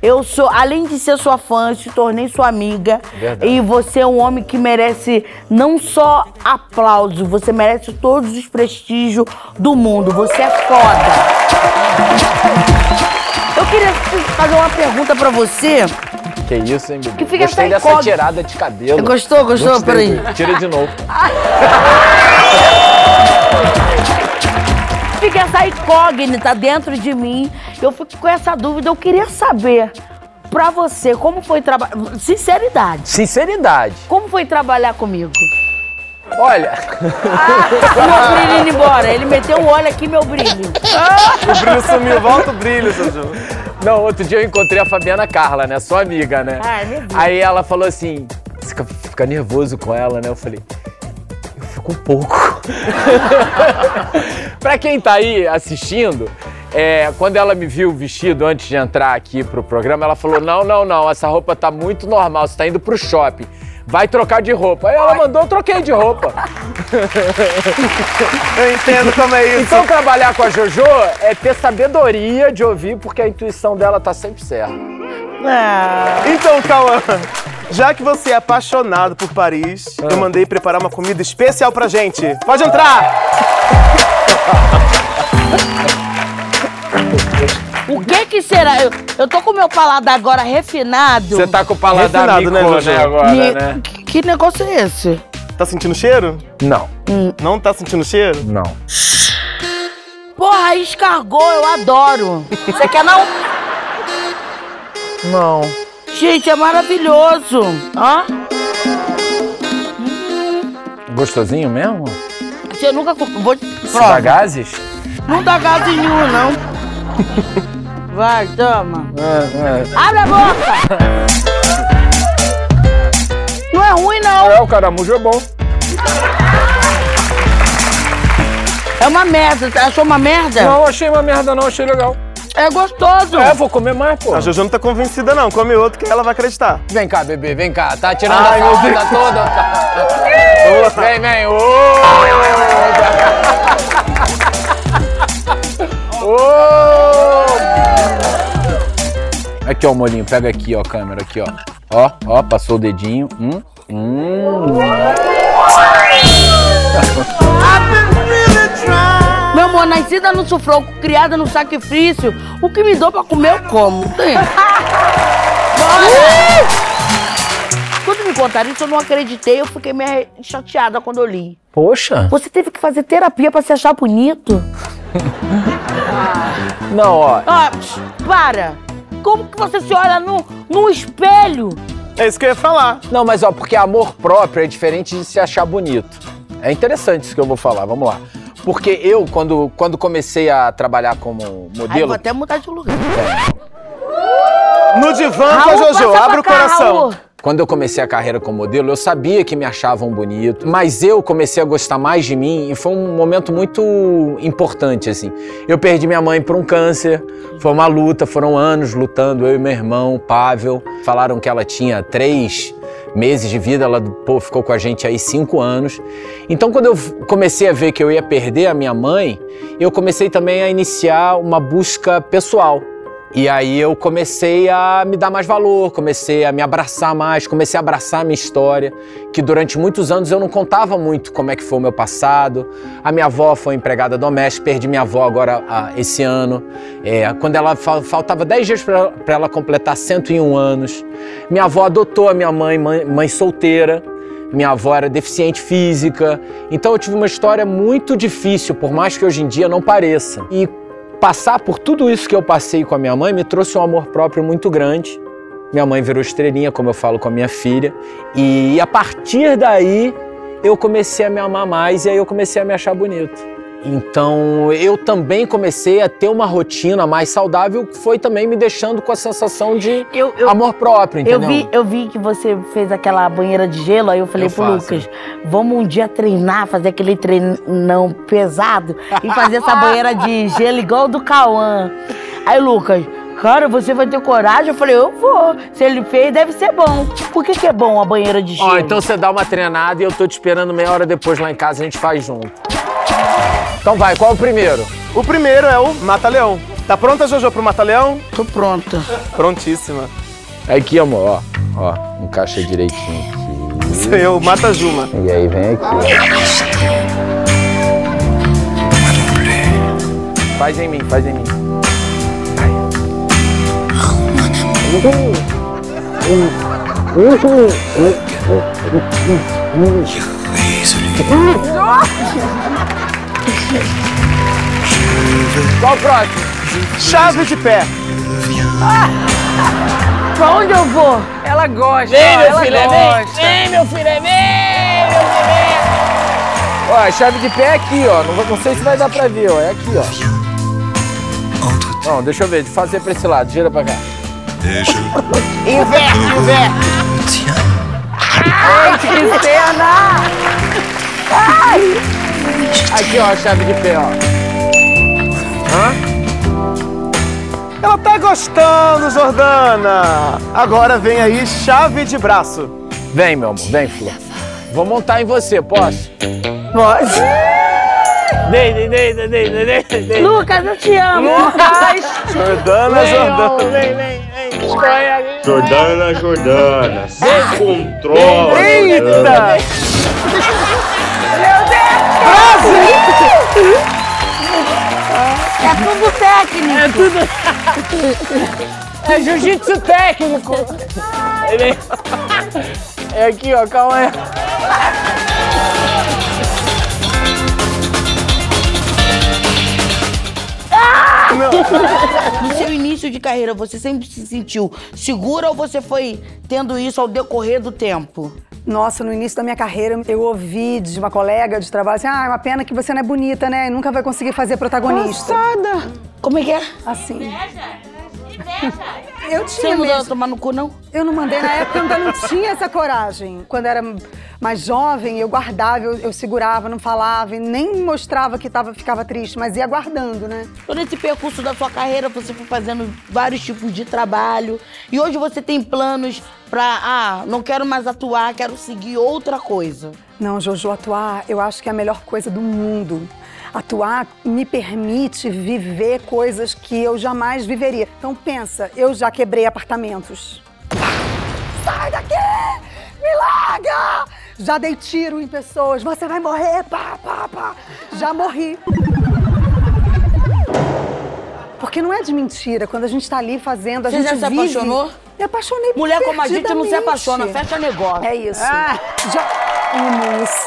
Eu sou, além de ser sua fã, se tornei sua amiga. Verdade. E você é um homem que merece não só aplauso, você merece todos os prestígios do mundo. Você é foda. Eu queria fazer uma pergunta pra você. Que isso, hein, bebê? Que fica Gostei dessa tirada de cabelo. Gostou? Gostei. Peraí. Tira de novo. Fica essa incógnita dentro de mim. Eu fico com essa dúvida. Eu queria saber, pra você, como foi trabalhar... Sinceridade. Sinceridade. Como foi trabalhar comigo? Olha... Meu brilho indo embora. Ele meteu o olho aqui, meu brilho. O brilho sumiu. Volta o brilho, seu João. Não, outro dia eu encontrei a Fabiana Carla, né? Sua amiga, né? Ai, meu Deus. Aí ela falou assim, fica nervoso com ela, né? Eu falei, eu fico um pouco. Pra quem tá aí assistindo, quando ela me viu vestido antes de entrar aqui pro programa, ela falou, não, essa roupa tá muito normal, você tá indo pro shopping. Vai trocar de roupa. Aí ela mandou, eu troquei de roupa. Eu entendo como é isso. Então trabalhar com a Jojo é ter sabedoria de ouvir, porque a intuição dela tá sempre certa. Então, Cauã, já que você é apaixonado por Paris, eu mandei preparar uma comida especial pra gente. Pode entrar! O que será? Eu tô com o meu paladar agora refinado. Você tá com o paladar Refinado, né, micro, Jojo? né, agora, né? Que negócio é esse? Tá sentindo cheiro? Não. Não tá sentindo cheiro? Não. Porra, escargot, eu adoro. Você quer não? Não. Gente, é maravilhoso. Ó. Gostosinho mesmo? Você nunca... Vou... Você dá gases? Não dá gás nenhum, não. Vai, toma. Abre a boca! Não é ruim, não. O caramujo é bom. É uma merda. Você achou uma merda? Não, achei uma merda não, achei legal. É gostoso. Vou comer mais, pô. A Jojo não tá convencida, não. Come outro que ela vai acreditar. Vem cá, bebê, vem cá. Tá tirando Ai, essa meu onda Deus. toda. Vem. Aqui, ó, o molinho. Pega aqui, ó, câmera. Aqui, ó. Ó, passou o dedinho. Meu amor, nascida no sufoco, criada no sacrifício, o que me dou pra comer, eu como. Tem. Quando me contaram isso, eu não acreditei. Eu fiquei meio chateada quando eu li. Poxa. Você teve que fazer terapia pra se achar bonito? Não, ó. Para! Como que você se olha no espelho? É isso que eu ia falar. Não, mas ó, porque amor próprio é diferente de se achar bonito. É interessante isso que eu vou falar, vamos lá. Porque eu, quando comecei a trabalhar como Aí modelo... vou até mudar de lugar. No divã com a Jojo, passa abre o pra cá, coração. Raul. Quando eu comecei a carreira como modelo, eu sabia que me achavam bonito, mas eu comecei a gostar mais de mim e foi um momento muito importante, assim. Eu perdi minha mãe por um câncer, foi uma luta, foram anos lutando, eu e meu irmão, Pavel. Falaram que ela tinha 3 meses de vida, ela ficou com a gente aí 5 anos. Então, quando eu comecei a ver que eu ia perder a minha mãe, eu comecei também a iniciar uma busca pessoal. E aí eu comecei a me dar mais valor, comecei a me abraçar mais, comecei a abraçar a minha história, que durante muitos anos eu não contava muito como é que foi o meu passado. A minha avó foi empregada doméstica, perdi minha avó agora esse ano. Quando ela faltava 10 dias para ela completar 101 anos. Minha avó adotou a minha mãe solteira. Minha avó era deficiente física. Então eu tive uma história muito difícil, por mais que hoje em dia não pareça. E passar por tudo isso que eu passei com a minha mãe me trouxe um amor próprio muito grande. Minha mãe virou estrelinha, como eu falo com a minha filha. E a partir daí, eu comecei a me amar mais e aí eu comecei a me achar bonito. Então, eu também comecei a ter uma rotina mais saudável, que foi também me deixando com a sensação de amor próprio, entendeu? Eu vi que você fez aquela banheira de gelo, aí eu falei pro Lucas, vamos um dia treinar, fazer aquele treinão pesado e fazer essa banheira de gelo igual do Cauã. Aí, Lucas, cara, você vai ter coragem? Eu falei, eu vou. Se ele fez, deve ser bom. Por que é bom a banheira de gelo? Ó, então você dá uma treinada e eu tô te esperando meia hora depois lá em casa, a gente faz junto. Então vai, qual é o primeiro? O primeiro é o Mata-Leão. Tá pronta, Jojo, pro Mata-Leão? Tô pronta. Prontíssima. Aqui, amor, ó. Encaixa direitinho aqui. Sou eu, Mata Juma. E aí, vem aqui. Faz em mim, faz em mim. Qual o próximo? Chave de pé. Pra onde eu vou? Ela gosta, Vem, meu ela filho, gosta. vem, meu filho, vem, meu filho. Ó, a chave de pé é aqui, ó. Não sei se vai dar pra ver, ó. É aqui, ó. Não, deixa eu ver, de fazer pra esse lado. Gira pra cá. Inverte. Ai, que cena! Aqui, ó, a chave de pé, ó. Hã? Ela tá gostando, Jordana. Agora vem aí chave de braço. Vem, meu amor, vem, Flor. Vou montar em você, posso? Pode. Dei. Lucas, eu te amo. Jordana. Vem. Escolhe aqui. Jordana, se controla. Eita! É tudo técnico. É jiu-jitsu técnico. É aqui, ó, calma aí. No seu início de carreira, você sempre se sentiu segura ou você foi tendo isso ao decorrer do tempo? Nossa, no início da minha carreira, eu ouvi de uma colega de trabalho assim, é uma pena que você não é bonita, né? E nunca vai conseguir fazer protagonista. Passada. Como é que é? Assim. Eu Você tinha não mudou a mesmo. tomar no cu, não? Eu não mandei, na época eu ainda não tinha essa coragem. Quando era mais jovem, eu guardava, eu segurava, não falava e nem mostrava que ficava triste, mas ia guardando, né? Todo esse percurso da sua carreira, você foi fazendo vários tipos de trabalho. E hoje você tem planos pra, não quero mais atuar, quero seguir outra coisa. Não, Jojo, atuar, eu acho que é a melhor coisa do mundo. Atuar me permite viver coisas que eu jamais viveria. Então pensa, eu já quebrei apartamentos. Sai daqui! Me larga! Já dei tiro em pessoas. Você vai morrer, pá. Já morri. Porque não é de mentira. Quando a gente tá ali fazendo, a Você gente já se vive... apaixonou? Me apaixonei Mulher como a gente não se perdidamente. apaixona, fecha negócio. É isso. Já... Isso.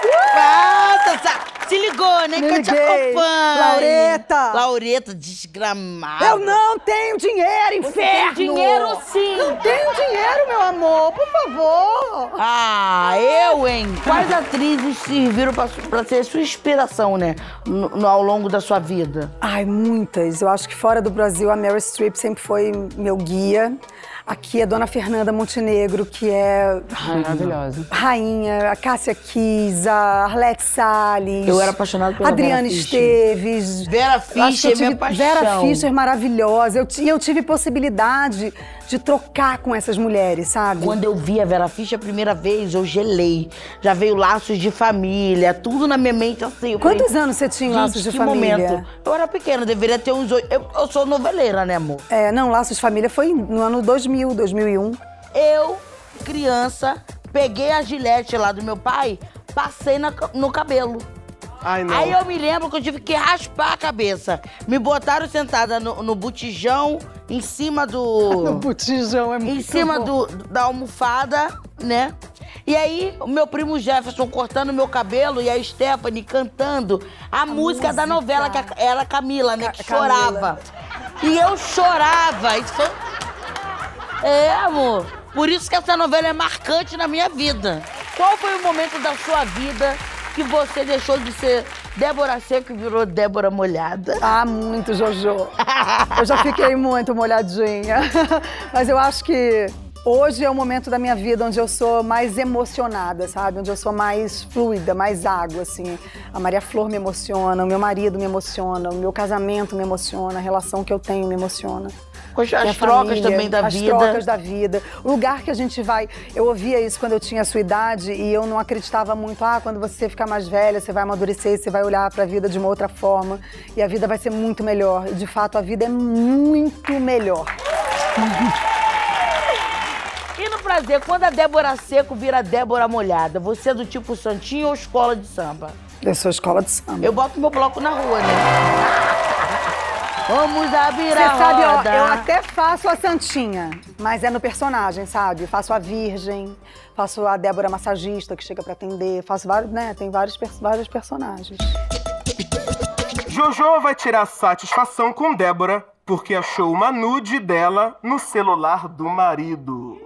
Se ligou, né? Me Que eu te liguei. acompanho. Laureta, desgramada. eu não tenho dinheiro, Você inferno! tem dinheiro sim. Não tenho dinheiro, meu amor, por favor! Eu, hein? Quais atrizes serviram pra ser sua inspiração, né? Ao longo da sua vida? Ai, muitas. Eu acho que fora do Brasil, a Meryl Streep sempre foi meu guia. Aqui é Dona Fernanda Montenegro, que é... Maravilhosa. Rainha, a Cássia Kiss, a Arlete Salles. Eu era apaixonada pela Adriana Vera Fischer. Esteves. Vera Acho que eu Fischer, tive- minha paixão. Vera Fischer, maravilhosa. Eu tive possibilidade de trocar com essas mulheres, sabe? Quando eu vi a Vera Fischer a primeira vez, eu gelei. Já veio Laços de Família, tudo na minha mente assim. Eu Quantos falei, anos você tinha em gente, Laços de que Família? momento. Eu era pequena, deveria ter uns 8. Eu sou noveleira, né, amor? É, não, Laços de Família foi no ano 2000, 2001. Eu, criança, peguei a gilete lá do meu pai, passei no cabelo. Ai, não. Aí eu me lembro que eu tive que raspar a cabeça. Me botaram sentada no botijão, em cima do... botijão é em cima da almofada, né? E aí, o meu primo Jefferson cortando meu cabelo e a Stephanie cantando a música da novela, que era Camila, né? Que Camila. chorava. E eu chorava. Isso foi... amor. Por isso que essa novela é marcante na minha vida. Qual foi o momento da sua vida que você deixou de ser Débora Seco e virou Débora Molhada? Ah, muito, Jojo. Eu já fiquei muito molhadinha. Mas eu acho que hoje é o momento da minha vida onde eu sou mais emocionada, sabe? Onde eu sou mais fluida, mais água, assim. A Maria Flor me emociona, o meu marido me emociona, o meu casamento me emociona, a relação que eu tenho me emociona. As trocas também da vida. As trocas da vida. O lugar que a gente vai... Eu ouvia isso quando eu tinha a sua idade e eu não acreditava muito. Quando você ficar mais velha, você vai amadurecer, você vai olhar pra vida de uma outra forma e a vida vai ser muito melhor. E, de fato, a vida é muito melhor. E no prazer, quando a Débora Seco vira Débora Molhada, você é do tipo santinho ou escola de samba? Eu sou escola de samba. Eu boto meu bloco na rua, né? Vamos abrir a Você sabe, roda. eu até faço a santinha, mas é no personagem, sabe? Faço a virgem, faço a Débora massagista que chega pra atender, faço vários, né? Tem vários personagens. Jojo vai tirar satisfação com Débora porque achou uma nude dela no celular do marido.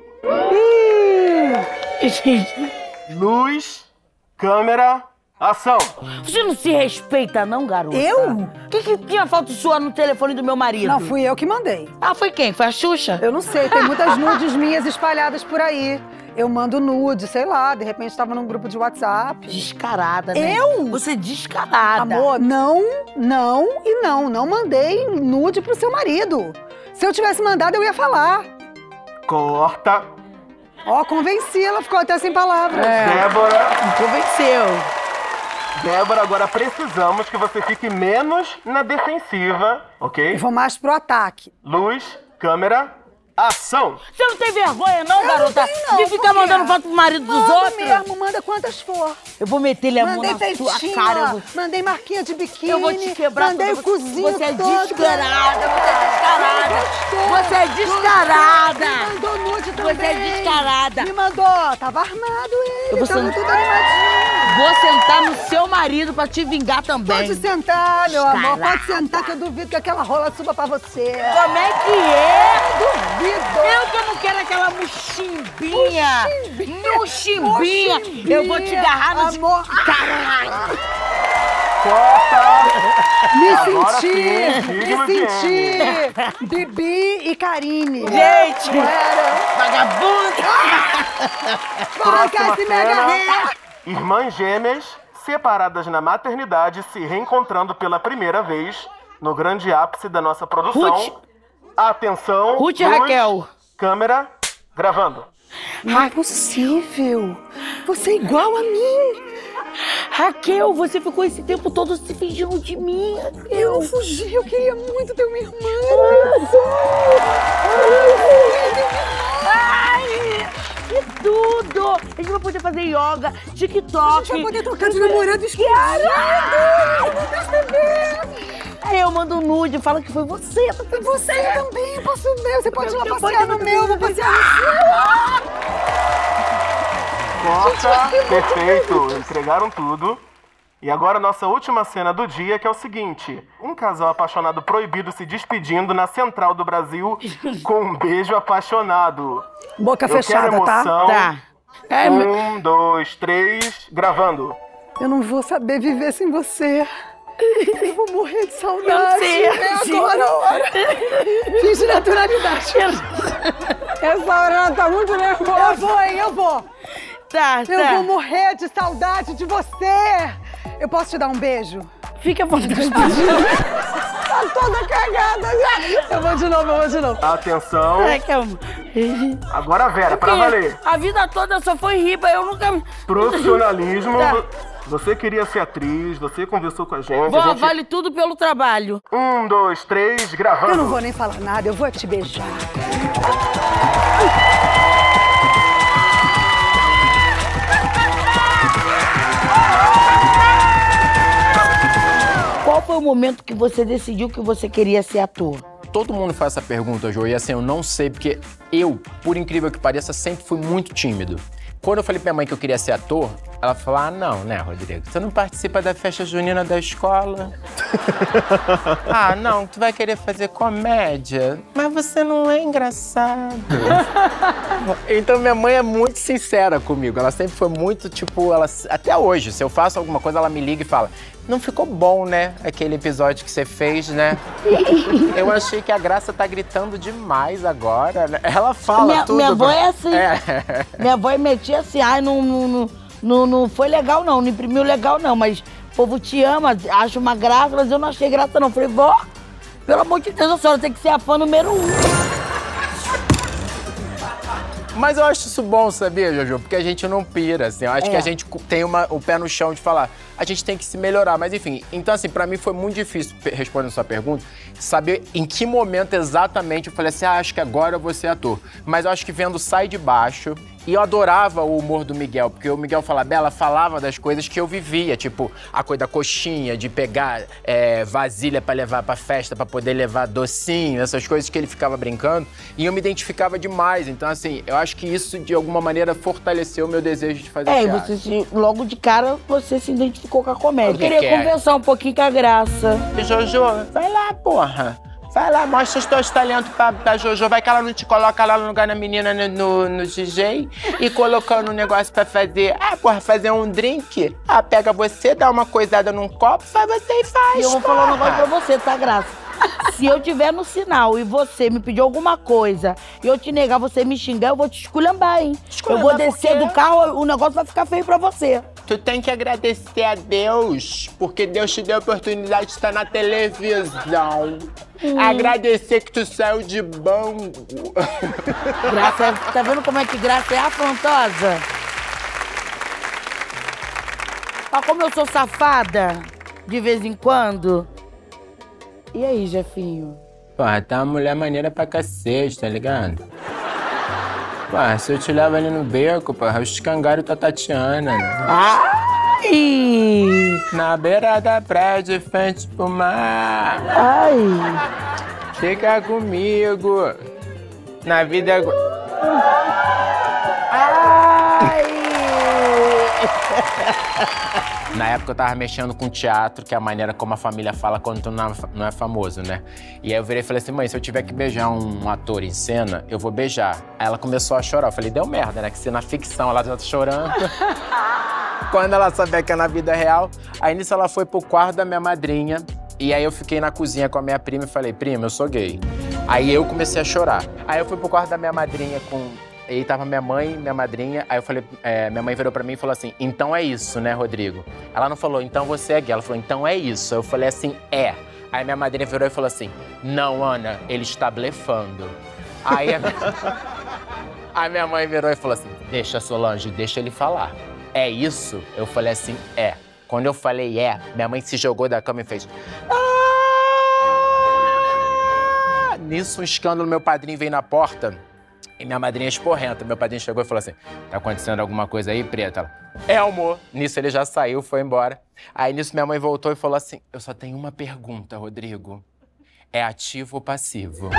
Luz, câmera, ação. Você não se respeita não, garota? Eu? O que tinha foto sua no telefone do meu marido? Não, fui eu que mandei. Foi quem? Foi a Xuxa? Eu não sei, tem muitas nudes minhas espalhadas por aí. Eu mando nude, sei lá, de repente estava num grupo de WhatsApp. Descarada, né? Eu? Você é descarada. Amor, não mandei nude pro seu marido. Se eu tivesse mandado, eu ia falar. Corta. Convenci, ela ficou até sem palavras. Débora. Convenceu. Débora, agora precisamos que você fique menos na defensiva, ok? Eu vou mais pro ataque. Luz, câmera, ação. Você não tem vergonha não, garota? De ficar mandando foto pro marido dos outros? Mesmo, manda quantas for. Eu vou meter-lhe a mão Mandei na sua peitinho, cara. mandei marquinha de biquíni. Eu vou te quebrar. Mandei o cozinho Você é todo. descarada, você é descarada. Me mandou nude também. Você é descarada. Me mandou, tava armado ele, Eu vou tava sen- tudo animadinho. Vou sentar no seu marido pra te vingar também. Pode sentar, meu amor, Descarada. pode sentar que eu duvido que aquela rola suba pra você. Como é que é? Duvido. Eu que não quero aquela muximbinha. Muximbinha. Eu vou te agarrar no... Amor. Caralho. Me Agora senti, sim, me digno senti. Bibi e Karine. Gente, Era. vagabunda. Próxima esse cena. mega ré. Irmãs gêmeas separadas na maternidade se reencontrando pela primeira vez no grande ápice da nossa produção. Ruth. Atenção. Ruth e luz, Raquel. Câmera, gravando. Não é possível. Você é igual a mim. Raquel, você ficou esse tempo todo se fingindo de mim. Eu não fugi, eu queria muito ter uma irmã. Ai, que tudo! A gente vai poder fazer yoga, TikTok. A gente vai poder trocar de namorado escondido. Eu vou perceber. Aí eu mando um nude, fala que foi você. Você também, eu posso ver. Você pode ir lá passear no meu, eu vou passear no seu. Corta, perfeito. Entregaram tudo. E agora a nossa última cena do dia, que é o seguinte. Um casal apaixonado proibido se despedindo na Central do Brasil com um beijo apaixonado. Boca Eu quero fechada, tá? emoção. Tá. 1, 2, 3, gravando. Eu não vou saber viver sem você. Eu vou morrer de saudade. Eu sei, É agora a hora. Finge naturalidade. Essa hora ela tá muito nervosa. Eu vou, hein? Eu vou. Tá, Eu vou morrer de saudade de você. Eu posso te dar um beijo? Fica por despedida. Tá toda cagada já. Eu vou de novo. Atenção. Raquel. Agora a Vera, pra valer. A vida toda só foi riba, eu nunca... Profissionalismo. Tá. Você queria ser atriz, você conversou com a gente. A gente... Vale tudo pelo trabalho. 1, 2, 3, gravando. Eu não vou nem falar nada, eu vou te beijar. Qual foi o momento que você decidiu que você queria ser ator? Todo mundo faz essa pergunta, Jô, e assim, eu não sei, porque eu, por incrível que pareça, sempre fui muito tímido. Quando eu falei pra minha mãe que eu queria ser ator, ela falou, não, né, Rodrigo? Você não participa da festa junina da escola? Não, tu vai querer fazer comédia? Mas você não é engraçado. Então minha mãe é muito sincera comigo. Ela sempre foi muito, tipo, até hoje, se eu faço alguma coisa, ela me liga e fala, não ficou bom, né, aquele episódio que você fez, né? Eu achei que a Graça tá gritando demais agora, né? Ela fala tudo. Minha avó é assim. Minha avó metia assim, não foi legal não imprimiu legal não, mas o povo te ama, acha uma graça, mas eu não achei graça não. Falei, vó, Pelo amor de Deus, a senhora tem que ser a fã número 1. Mas eu acho isso bom, sabia, Jojo? Porque a gente não pira, assim. Eu acho que a gente tem o pé no chão de falar. A gente tem que se melhorar, mas enfim. Então, assim, pra mim foi muito difícil, respondendo a sua pergunta, saber em que momento exatamente eu falei assim, acho que agora eu vou ser ator. Mas eu acho que vendo Sai de Baixo, e eu adorava o humor do Miguel, porque o Miguel Falabella falava das coisas que eu vivia, tipo, a coisa da coxinha, de pegar vasilha pra levar pra festa, pra poder levar docinho, essas coisas que ele ficava brincando, e eu me identificava demais. Então, assim, eu acho que isso, de alguma maneira, fortaleceu o meu desejo de fazer teatro. Logo de cara, você se identificou com a comédia. Eu queria conversar um pouquinho com a Graça. Jojo, vai lá, porra. Vai lá, mostra os teus talentos pra Jojo. Vai que ela não te coloca lá no lugar da menina no DJ e colocando um negócio pra fazer. Porra, fazer um drink. Pega você, dá uma coisada num copo, vai você e faz. E eu vou falar um negócio pra você, tá, Graça? Se eu tiver no sinal e você me pedir alguma coisa e eu te negar, você me xingar, eu vou te esculhambar, hein? Eu vou descer do carro, o negócio vai ficar feio pra você. Tu tem que agradecer a Deus, porque Deus te deu a oportunidade de estar na televisão. Agradecer que tu saiu de banco. Graça, tá vendo como é que Graça é afrontosa? Olha como eu sou safada, de vez em quando. E aí, Jefinho? Porra, tá uma mulher maneira pra cacete, tá ligado? Porra, se eu te levo ali no beco, porra, os cangaros tá Tatiana, né? Ai! Na beira da praia, de frente pro mar. Ai! Fica comigo. Na vida... Ai! Na época eu tava mexendo com teatro, que é a maneira como a família fala quando tu não é famoso, né? E aí eu virei e falei assim, mãe, se eu tiver que beijar um ator em cena, eu vou beijar. Aí ela começou a chorar. Eu falei, deu merda, né? Que se na ficção ela já tá chorando. Quando ela souber que é na vida real. Aí nisso ela foi pro quarto da minha madrinha. E aí eu fiquei na cozinha com a minha prima e falei, prima, eu sou gay. Aí eu comecei a chorar. Aí eu fui pro quarto da minha madrinha com... E aí tava minha mãe, minha madrinha, aí eu falei, minha mãe virou pra mim e falou assim, então é isso, né, Rodrigo? Ela não falou, então você é gay, ela falou, então é isso. Eu falei assim, é. Aí minha madrinha virou e falou assim, não, Ana, ele está blefando. Aí a minha mãe virou e falou assim, deixa, Solange, deixa ele falar. É isso? Eu falei assim, é. Quando eu falei minha mãe se jogou da cama e fez... Nisso, um escândalo, meu padrinho veio na porta. E minha madrinha esporrenta. Meu padrinho chegou e falou assim, tá acontecendo alguma coisa aí, Preta? Ela, amor. Nisso ele já saiu, foi embora. Aí nisso minha mãe voltou e falou assim, eu só tenho uma pergunta, Rodrigo. É ativo ou passivo?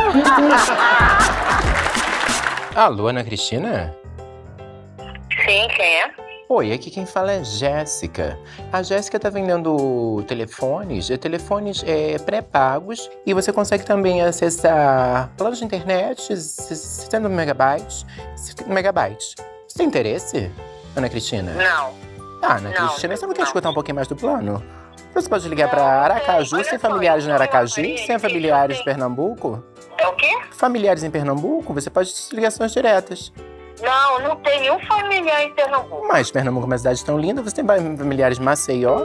Alô, Ana Cristina? Sim, quem é? Oi, aqui quem fala é Jéssica. A Jéssica tá vendendo telefones pré-pagos e você consegue também acessar planos de internet, 60 megabytes. Você tem interesse, Ana Cristina? Não. Ana Cristina, você não quer escutar um pouquinho mais do plano? Você pode ligar pra Aracaju, você tem familiares no Aracaju? Você tem familiares em Pernambuco? É o quê? Familiares em Pernambuco? Você pode ter ligações diretas. Não tenho nenhum familiar em Pernambuco. Mas Pernambuco é uma cidade tão linda, você tem familiares em Maceió?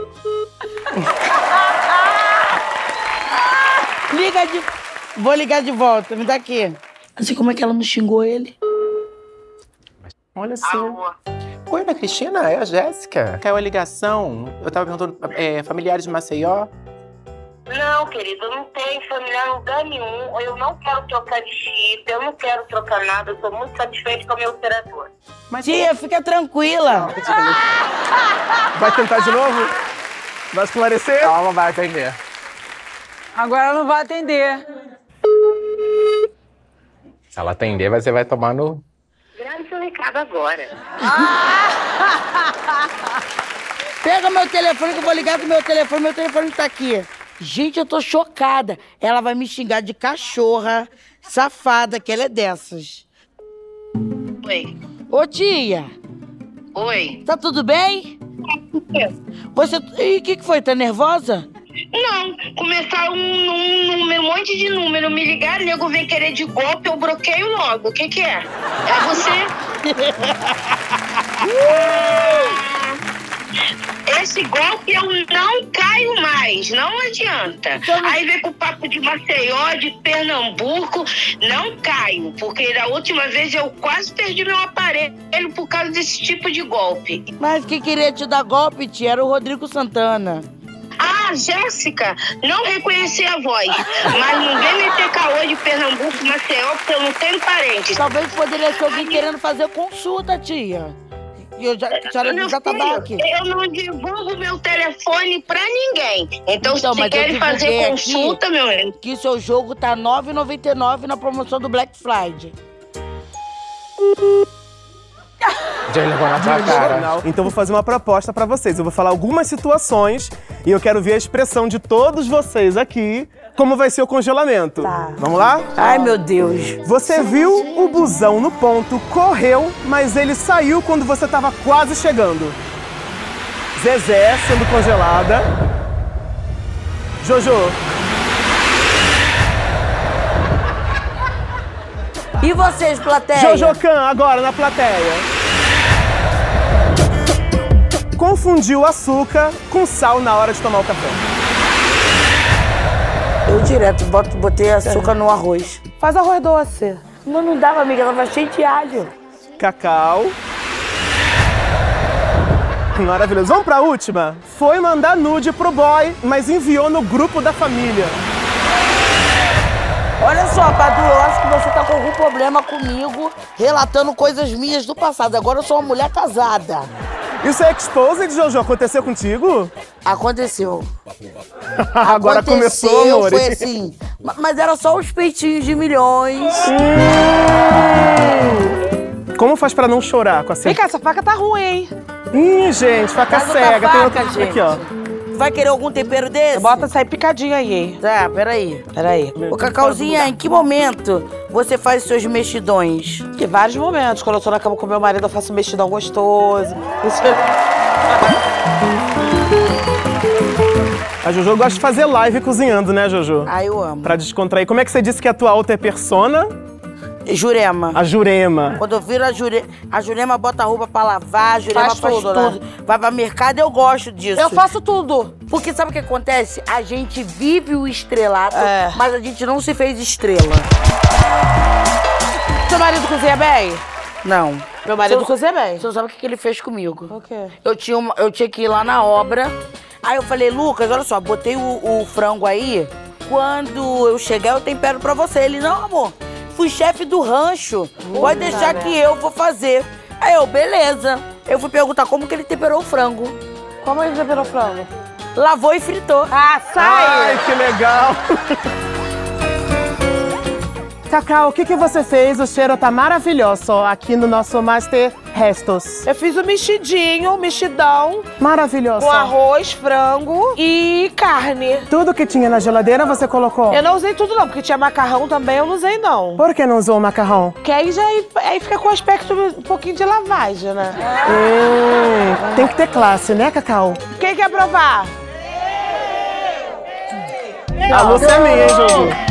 Vou ligar de volta, me dá aqui. Assim como é que ela não xingou ele? Olha assim. Oi, Ana Cristina, é a Jéssica. Caiu a ligação. Eu tava perguntando, familiares de Maceió? Não, querido, eu não tenho familiar em lugar nenhum. Eu não quero trocar de chip, eu não quero trocar nada. Eu tô muito satisfeita com a minha operadora. Mas tia, fica tranquila. Vai tentar de novo? Vai esclarecer? Calma, vai atender. Agora não vai atender. Se ela atender, você vai tomar no... Grave seu recado agora. Pega meu telefone que eu vou ligar pro meu telefone tá aqui. Gente, eu tô chocada. Ela vai me xingar de cachorra, safada, que ela é dessas. Oi. Ô, tia. Oi. Tá tudo bem? Você... E o que foi? Tá nervosa? Não, começaram um monte de número, me ligaram, o nego vem querer de golpe, eu bloqueio logo. O que é? É você? Esse golpe eu não caio mais, não adianta. Aí vem com o papo de Maceió, de Pernambuco, não caio. Porque da última vez eu quase perdi meu aparelho por causa desse tipo de golpe. Mas quem queria te dar golpe, tia, era o Rodrigo Santana. Ah, Jéssica, não reconheci a voz. Mas não vem meter caô de Pernambuco, Maceió, porque eu não tenho parentes. Talvez poderia ser alguém querendo fazer consulta, tia. E eu já, a senhora já tá aqui. Eu não divulgo meu telefone pra ninguém. Então se querem fazer consulta, meu amigo. Que seu jogo tá R$ 9,99 na promoção do Black Friday. Já levou na sua cara. Então vou fazer uma proposta pra vocês. Eu vou falar algumas situações e eu quero ver a expressão de todos vocês aqui, como vai ser o congelamento. Tá. Vamos lá? Ai, meu Deus. Você viu o busão no ponto, correu, mas ele saiu quando você tava quase chegando. Zezé sendo congelada. Jojo. E vocês, plateia? Jojo Can, agora na plateia. Confundiu açúcar com sal na hora de tomar o café. Eu direto botei açúcar no arroz. Faz arroz doce. Não dava, amiga, ela tava cheia de alho. Cacau. Maravilhoso. Vamos pra última? Foi mandar nude pro boy, mas enviou no grupo da família. Olha só, Padu, eu acho que você tá com algum problema comigo, relatando coisas minhas do passado. Agora eu sou uma mulher casada. Isso é exposed, Jojo? Aconteceu contigo? Aconteceu. Agora começou, amor. Foi assim. Mas era só os peitinhos de milhões. Como faz pra não chorar com a Vem cá, essa faca tá ruim, hein? Gente, faca Casa cega. da Tem faca, outra gente. aqui, ó. Vai querer algum tempero desse? Bota essa aí picadinha aí, hein? Tá, peraí. Peraí. Ô, Cacauzinha, em que momento você faz seus mexidões? Em vários momentos. Quando eu tô na cama com meu marido, eu faço um mexidão gostoso. Isso... A Jojo gosta de fazer live cozinhando, né, Jojo? Ah, eu amo. Pra descontrair. Como é que você disse que a tua outra é persona? Jurema. A Jurema. Quando eu viro a Jurema bota a roupa pra lavar, a Jurema faz tudo. Né? Vai pra mercado, eu gosto disso. Eu faço tudo. Porque sabe o que acontece? A gente vive o estrelato, mas a gente não se fez estrela. Seu marido cozinha bem? Não. Meu marido cozinha bem. Você sabe o que ele fez comigo? O quê? Eu tinha que ir lá na obra. Aí eu falei, Lucas, olha só, botei o frango aí. Quando eu chegar, eu tempero pra você. Ele, não, amor. Fui chefe do rancho, pode deixar que eu vou fazer. Aí eu, beleza. Eu fui perguntar como que ele temperou o frango. Como ele temperou o frango? Lavou e fritou. Ah, sai! Ai, que legal! Cacau, o que você fez? O cheiro tá maravilhoso aqui no nosso Master Restos. Eu fiz o mexidão. Maravilhoso. Com arroz, frango e carne. Tudo que tinha na geladeira você colocou? Eu não usei tudo não, porque tinha macarrão também, eu não usei não. Por que não usou o macarrão? Porque aí fica com aspecto um pouquinho de lavagem, né? Tem que ter classe, né, Cacau? Quem quer provar? A Lúcia é minha, hein, Jojo?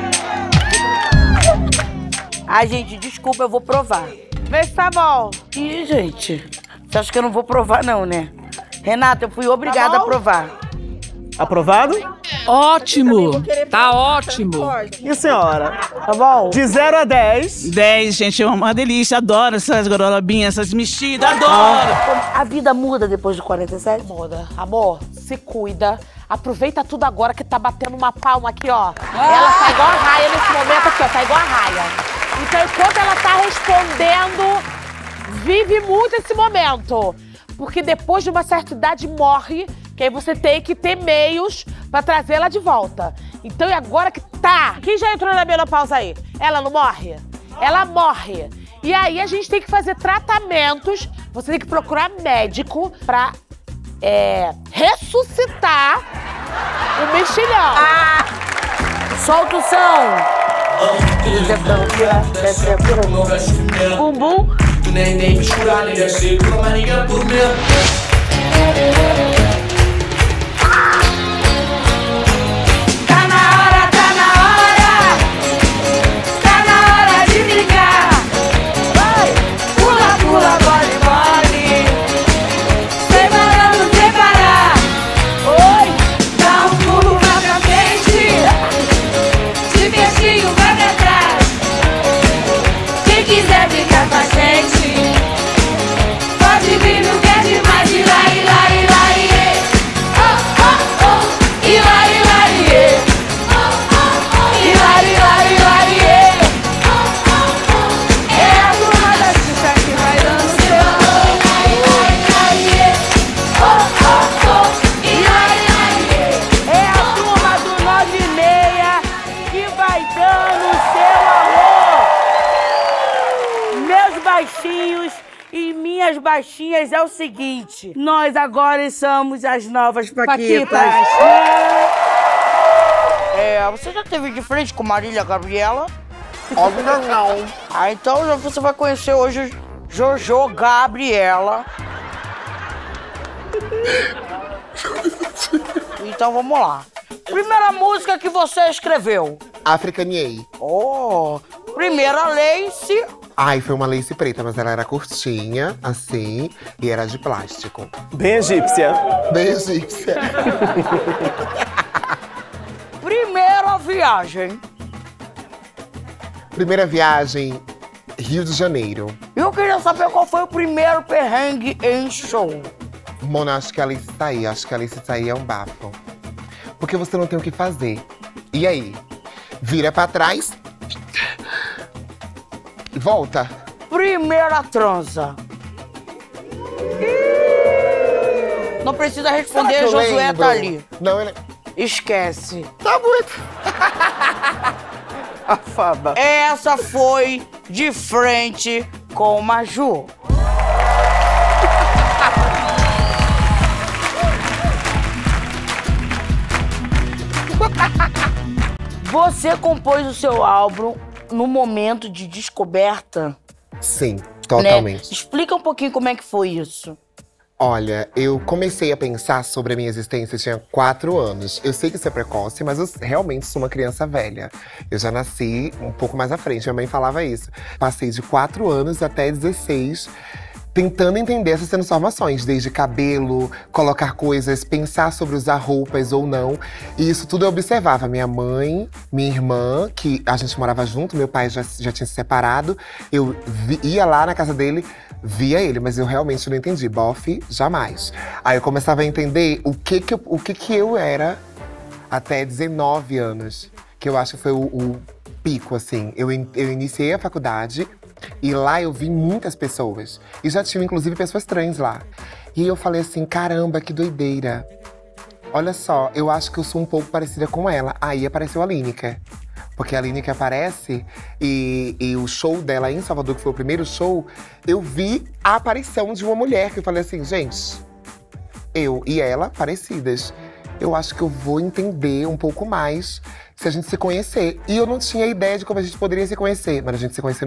Ai, gente, desculpa, eu vou provar. Vê se tá bom. Ih, gente, você acha que eu não vou provar não, né? Renata, eu fui obrigada a provar. Aprovado? Ótimo! Tá ótimo! E a senhora? Tá bom? De 0 a 10. 10, gente, é uma delícia. Adoro essas gororobinhas, essas mexidas, adoro! A vida muda depois de 47? Muda. Amor, se cuida. Aproveita tudo agora que tá batendo uma palma aqui, ó. Ela tá igual a raia nesse momento aqui, ó. Tá igual a raia. Então, enquanto ela tá respondendo, vive muito esse momento. Porque depois de uma certa idade morre, que aí você tem que ter meios pra trazê-la de volta. Então, e agora que tá? Quem já entrou na menopausa aí? Ela não morre? Ela morre. E aí a gente tem que fazer tratamentos, você tem que procurar médico pra ressuscitar o mexilhão. Solta o som! Bumbum. Tá na hora de brincar. Vai, pula, pula, bole, bole. Sem baixinhos e minhas baixinhas, é o seguinte. Nós agora somos as novas Paquitas. Você já teve de frente com Marília Gabriela? Óbvio não. Ah, então você vai conhecer hoje Jojo Gabriela. Então vamos lá. Primeira música que você escreveu. Africaniei. Oh, primeira lace. Ai, foi uma lace preta, mas ela era curtinha, assim, e era de plástico. Bem egípcia. Bem egípcia. Primeira viagem. Primeira viagem, Rio de Janeiro. Eu queria saber qual foi o primeiro perrengue em show. Mona, acho que a Alice tá aí. Acho que a Alice tá aí é um bafo. Porque você não tem o que fazer. E aí? Vira pra trás. E volta. Primeira transa. Não precisa responder, Josué tá ali. Não, ele... Esquece. Tá muito. Afada. Essa foi de frente com Maju. Você compôs o seu álbum no momento de descoberta? Sim, totalmente. Né? Explica um pouquinho como é que foi isso. Olha, eu comecei a pensar sobre a minha existência, eu tinha 4 anos. Eu sei que isso é precoce, mas eu realmente sou uma criança velha. Eu já nasci um pouco mais à frente, minha mãe falava isso. Passei de 4 anos até 16, tentando entender essas transformações, desde cabelo, colocar coisas, pensar sobre usar roupas ou não. E isso tudo eu observava. Minha mãe, minha irmã, que a gente morava junto, meu pai já tinha se separado. Eu ia lá na casa dele, via ele, mas eu realmente não entendi. Bofe, jamais. Aí eu começava a entender o que eu era até 19 anos. Que eu acho que foi o pico, assim. Eu iniciei a faculdade e lá eu vi muitas pessoas. E já tinha, inclusive, pessoas trans lá. E eu falei assim, caramba, que doideira. Olha só, eu acho que eu sou um pouco parecida com ela. Aí apareceu a Lineker. Porque a Lineker aparece e o show dela em Salvador, que foi o primeiro show, eu vi a aparição de uma mulher. Que eu falei assim, gente, eu e ela parecidas. Eu acho que eu vou entender um pouco mais se a gente se conhecer. E eu não tinha ideia de como a gente poderia se conhecer. Mas a gente se conheceu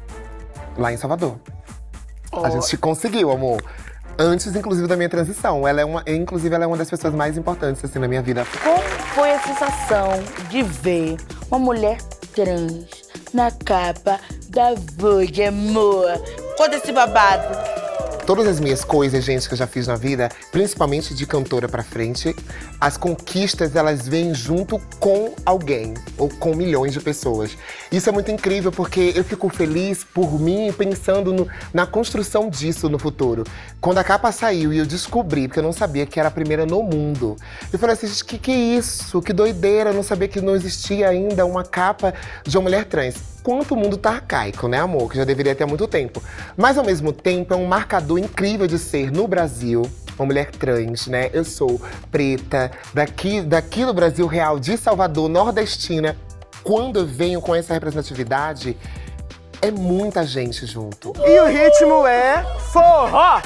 lá em Salvador. Oh. A gente conseguiu, amor. Antes, inclusive, da minha transição. Inclusive, ela é uma das pessoas mais importantes, assim, na minha vida. Como foi a sensação de ver uma mulher trans na capa da Vogue, amor? Conta esse babado. Todas as minhas coisas, gente, que eu já fiz na vida, principalmente de cantora pra frente, as conquistas, elas vêm junto com alguém, ou com milhões de pessoas. Isso é muito incrível, porque eu fico feliz por mim, pensando na construção disso no futuro. Quando a capa saiu e eu descobri, porque eu não sabia que era a primeira no mundo, eu falei assim, gente, que é isso? Que doideira, eu não sabia que não existia ainda uma capa de uma mulher trans. Quanto o mundo tá arcaico, né, amor? Que já deveria ter há muito tempo. Mas, ao mesmo tempo, é um marcador incrível de ser, no Brasil, uma mulher trans, né? Eu sou preta, daqui do Brasil real, de Salvador, nordestina. Quando eu venho com essa representatividade, é muita gente junto. E o ritmo é forró!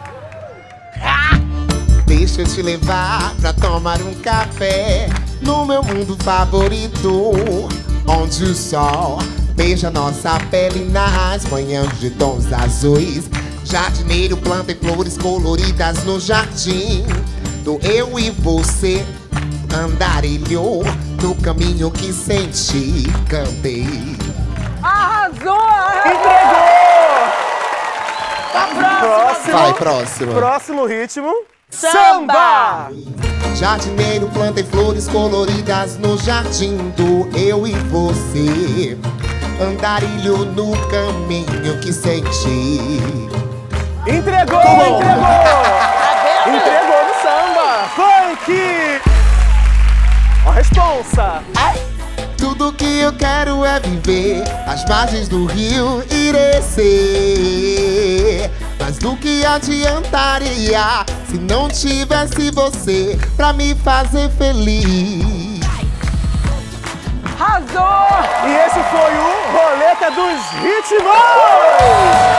Deixa eu te levar pra tomar um café no meu mundo favorito, onde o sol beija nossa pele nas manhãs de tons azuis. Jardineiro planta flores coloridas no jardim do eu e você. Andarilhou no caminho que senti, cantei. Arrasou! Entregou! Próximo. Vai, próximo. Próximo ritmo. Samba! Jardineiro planta flores coloridas no jardim do eu e você. Andarilho no caminho que senti. Entregou! Entregou no samba! Funk! Ó a responsa! Tudo que eu quero é viver às margens do rio Irecê. Mas do que adiantaria se não tivesse você pra me fazer feliz? Arrasou! E esse foi o Roleta dos Ritmos!